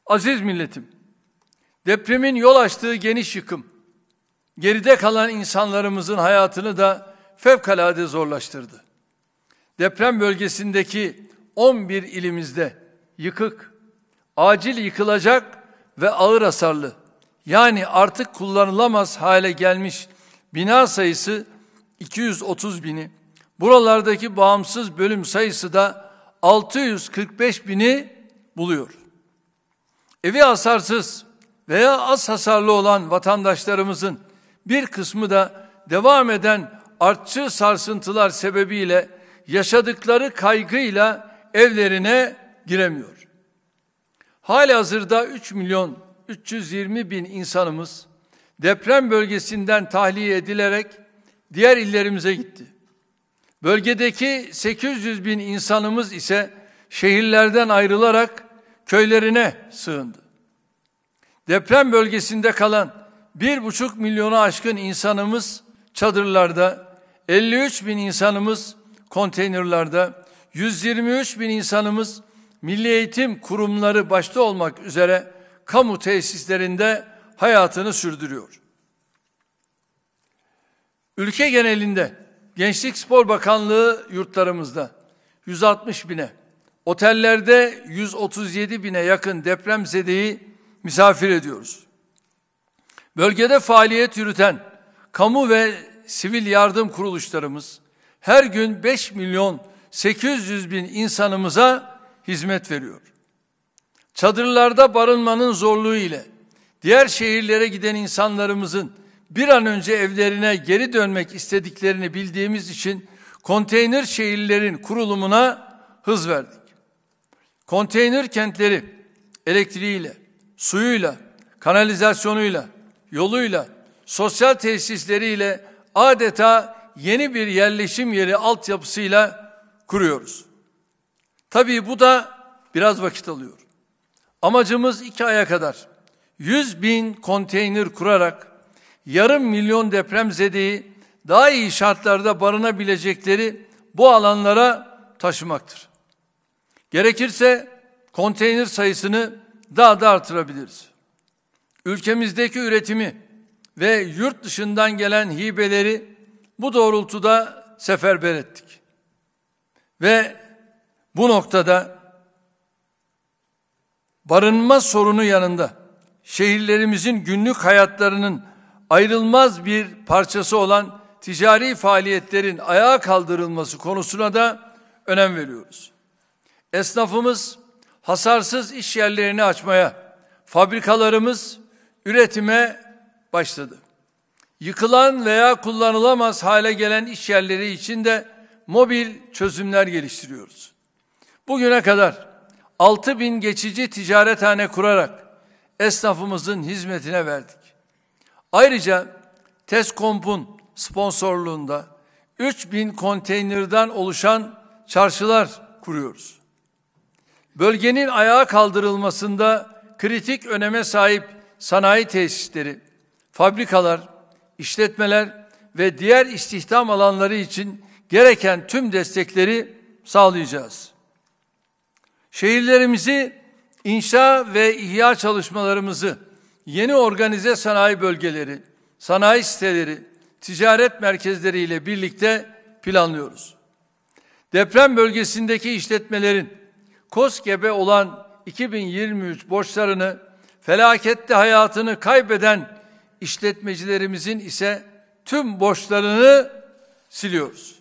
Aziz milletim, depremin yol açtığı geniş yıkım, geride kalan insanlarımızın hayatını da fevkalade zorlaştırdı. Deprem bölgesindeki 11 ilimizde yıkık, acil yıkılacak ve ağır hasarlı, yani artık kullanılamaz hale gelmiş bina sayısı 230 bini, buralardaki bağımsız bölüm sayısı da 645 bini buluyor. Evi hasarsız veya az hasarlı olan vatandaşlarımızın bir kısmı da devam eden artçı sarsıntılar sebebiyle yaşadıkları kaygıyla evlerine giremiyor. Halihazırda 3.320.000 insanımız deprem bölgesinden tahliye edilerek diğer illerimize gitti. Bölgedeki 800.000 insanımız ise şehirlerden ayrılarak köylerine sığındı. Deprem bölgesinde kalan 1,5 milyonu aşkın insanımız çadırlarda, 53.000 insanımız konteynerlarda, 123.000 insanımız milli eğitim kurumları başta olmak üzere kamu tesislerinde hayatını sürdürüyor. Ülke genelinde Gençlik Spor Bakanlığı yurtlarımızda 160 bine, otellerde 137 bine yakın depremzedeyi misafir ediyoruz. Bölgede faaliyet yürüten kamu ve sivil yardım kuruluşlarımız her gün 5.800.000 insanımıza hizmet veriyor. Çadırlarda barınmanın zorluğu ile diğer şehirlere giden insanlarımızın bir an önce evlerine geri dönmek istediklerini bildiğimiz için konteyner şehirlerin kurulumuna hız verdik. Konteyner kentleri elektriğiyle, suyuyla, kanalizasyonuyla, yoluyla, sosyal tesisleriyle adeta yeni bir yerleşim yeri altyapısıyla kuruyoruz. Tabii bu da biraz vakit alıyor. Amacımız 2 aya kadar 100.000 konteyner kurarak yarım milyon depremzedeyi daha iyi şartlarda barınabilecekleri bu alanlara taşımaktır. Gerekirse konteyner sayısını daha da artırabiliriz. Ülkemizdeki üretimi ve yurt dışından gelen hibeleri bu doğrultuda seferber ettik. Ve bu noktada barınma sorunu yanında şehirlerimizin günlük hayatlarının ayrılmaz bir parçası olan ticari faaliyetlerin ayağa kaldırılması konusuna da önem veriyoruz. Esnafımız hasarsız iş yerlerini açmaya, fabrikalarımız üretime başladı. Yıkılan veya kullanılamaz hale gelen iş yerleri için de mobil çözümler geliştiriyoruz. Bugüne kadar 6.000 geçici ticarethane kurarak esnafımızın hizmetine verdik. Ayrıca TESKOMP'un sponsorluğunda 3.000 konteynerden oluşan çarşılar kuruyoruz. Bölgenin ayağa kaldırılmasında kritik öneme sahip sanayi tesisleri, fabrikalar, işletmeler ve diğer istihdam alanları için gereken tüm destekleri sağlayacağız. Şehirlerimizi inşa ve ihya çalışmalarımızı yeni organize sanayi bölgeleri, sanayi siteleri, ticaret merkezleri ile birlikte planlıyoruz. Deprem bölgesindeki işletmelerin KOSGEB'e olan 2023 borçlarını, felakette hayatını kaybeden işletmecilerimizin ise tüm borçlarını siliyoruz.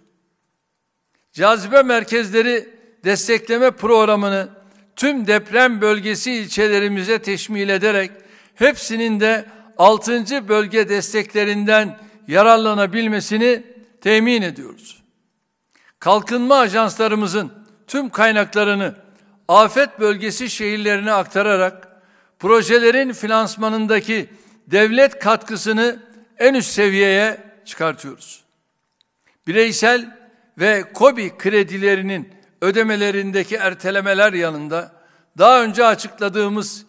Cazibe merkezleri destekleme programını tüm deprem bölgesi ilçelerimize teşmil ederek hepsinin de 6. bölge desteklerinden yararlanabilmesini temin ediyoruz. Kalkınma ajanslarımızın tüm kaynaklarını afet bölgesi şehirlerine aktararak projelerin finansmanındaki devlet katkısını en üst seviyeye çıkartıyoruz. Bireysel ve KOBİ kredilerinin ödemelerindeki ertelemeler yanında daha önce açıkladığımız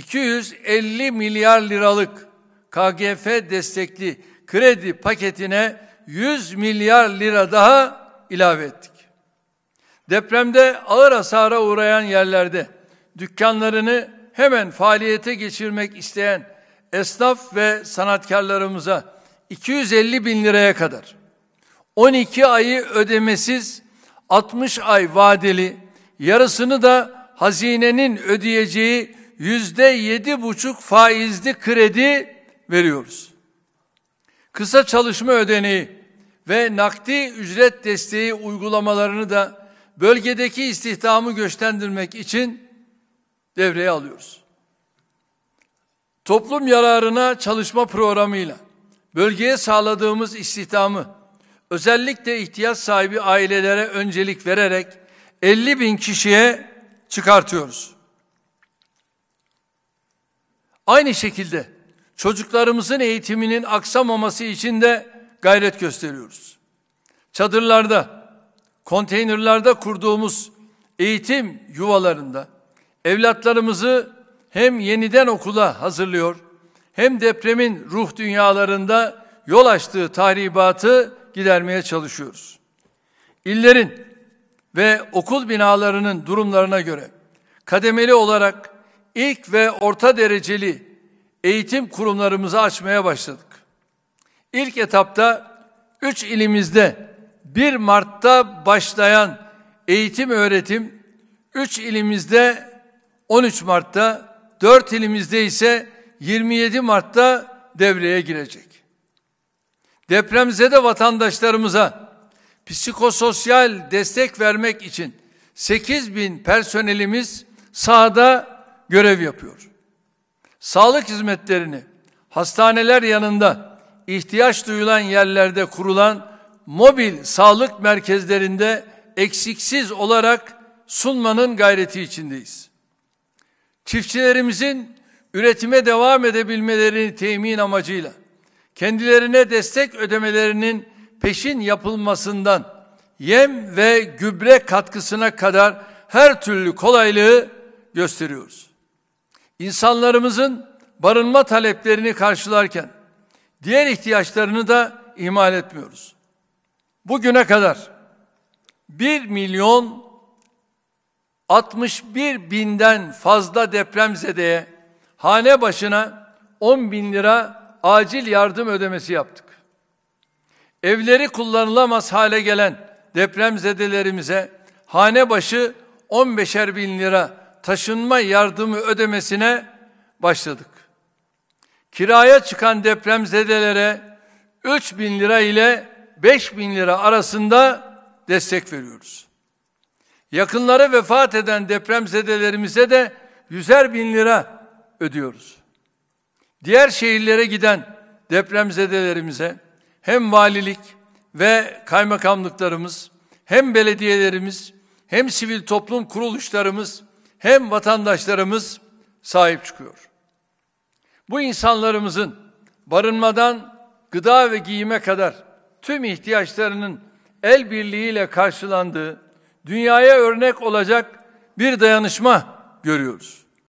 250 milyar liralık KGF destekli kredi paketine 100 milyar lira daha ilave ettik. Depremde ağır hasara uğrayan yerlerde dükkanlarını hemen faaliyete geçirmek isteyen esnaf ve sanatkarlarımıza 250 bin liraya kadar, 12 ayı ödemesiz, 60 ay vadeli, yarısını da hazinenin ödeyeceği %7,5 faizli kredi veriyoruz. Kısa çalışma ödeneği ve nakdi ücret desteği uygulamalarını da bölgedeki istihdamı güçlendirmek için devreye alıyoruz. Toplum yararına çalışma programıyla bölgeye sağladığımız istihdamı özellikle ihtiyaç sahibi ailelere öncelik vererek 50 bin kişiye çıkartıyoruz. Aynı şekilde çocuklarımızın eğitiminin aksamaması için de gayret gösteriyoruz. Çadırlarda, konteynerlarda kurduğumuz eğitim yuvalarında evlatlarımızı hem yeniden okula hazırlıyor, hem depremin ruh dünyalarında yol açtığı tahribatı gidermeye çalışıyoruz. İllerin ve okul binalarının durumlarına göre kademeli olarak ilk ve orta dereceli eğitim kurumlarımızı açmaya başladık. İlk etapta 3 ilimizde 1 Mart'ta başlayan eğitim öğretim, 3 ilimizde 13 Mart'ta, 4 ilimizde ise 27 Mart'ta devreye girecek. Depremzede vatandaşlarımıza psikososyal destek vermek için 8 bin personelimiz sahada görev yapıyor. Sağlık hizmetlerini hastaneler yanında ihtiyaç duyulan yerlerde kurulan mobil sağlık merkezlerinde eksiksiz olarak sunmanın gayreti içindeyiz. Çiftçilerimizin üretime devam edebilmelerini temin amacıyla kendilerine destek ödemelerinin peşin yapılmasından yem ve gübre katkısına kadar her türlü kolaylığı gösteriyoruz. İnsanlarımızın barınma taleplerini karşılarken diğer ihtiyaçlarını da ihmal etmiyoruz. Bugüne kadar 1.061.000'den fazla depremzedeye hane başına 10 bin lira acil yardım ödemesi yaptık. Evleri kullanılamaz hale gelen depremzedelerimize hane başı 15'er bin lira taşınma yardımı ödemesine başladık. Kiraya çıkan depremzedelere 3 bin lira ile 5 bin lira arasında destek veriyoruz. Yakınları vefat eden depremzedelerimize de 100'er bin lira ödüyoruz. Diğer şehirlere giden depremzedelerimize hem valilik ve kaymakamlıklarımız, hem belediyelerimiz, hem sivil toplum kuruluşlarımız, hem vatandaşlarımız sahip çıkıyor. Bu insanlarımızın barınmadan gıda ve giyime kadar tüm ihtiyaçlarının el birliğiyle karşılandığı, dünyaya örnek olacak bir dayanışma görüyoruz.